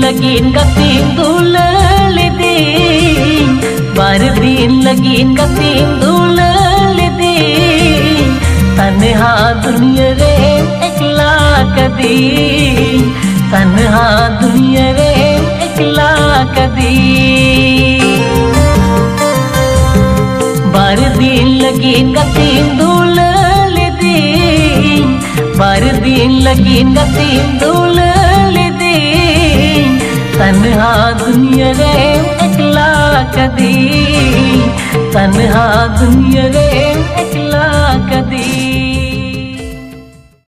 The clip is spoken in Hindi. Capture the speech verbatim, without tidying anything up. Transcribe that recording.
लगीन कतीम दूल लेदी बार दिन लगीन कतीम दूल लेदी तन्हा दुनिया रे एकला कदी तन्हा दुनिया रे एकला कदी बार दिन लगीन कतीम दूल लेदी बार दिन लगीन कतीम दूल लेदी तन्हा दुनिया रे एकला कदी तन्हा दुनिया रे एकला कदी।